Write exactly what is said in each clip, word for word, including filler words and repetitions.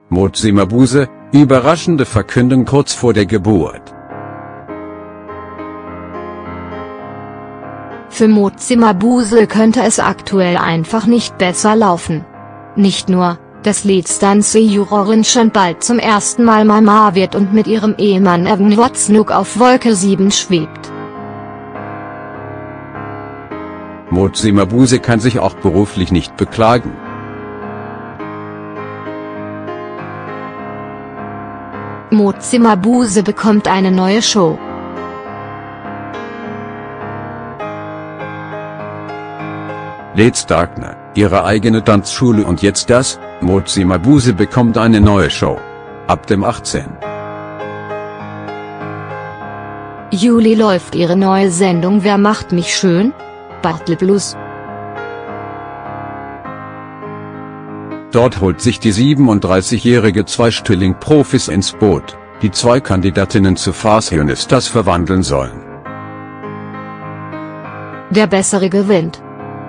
Motsi Mabuse, überraschende Verkündung kurz vor der Geburt. Für Motsi Mabuse könnte es aktuell einfach nicht besser laufen. Nicht nur, dass Let's Dance-Jurorin schon bald zum ersten Mal Mama wird und mit ihrem Ehemann Evan Watson auf Wolke sieben schwebt. Motsi Mabuse kann sich auch beruflich nicht beklagen. Motsi Mabuse bekommt eine neue Show. Let's Dance, ihre eigene Tanzschule und jetzt das, Motsi Mabuse bekommt eine neue Show. Ab dem achtzehnten Juli läuft ihre neue Sendung Wer macht mich schön? Battle Blues. Dort holt sich die siebenunddreißigjährige zwei Stilling-Profis ins Boot, die zwei Kandidatinnen zu Fashionistas verwandeln sollen. Der Bessere gewinnt.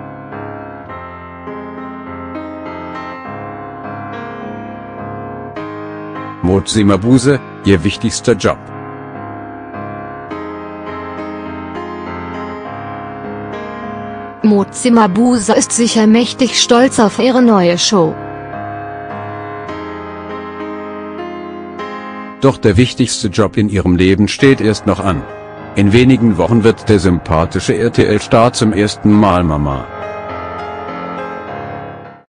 Motsi Mabuse, ihr wichtigster Job. Motsi Mabuse ist sicher mächtig stolz auf ihre neue Show. Doch der wichtigste Job in ihrem Leben steht erst noch an. In wenigen Wochen wird der sympathische R T L-Star zum ersten Mal Mama.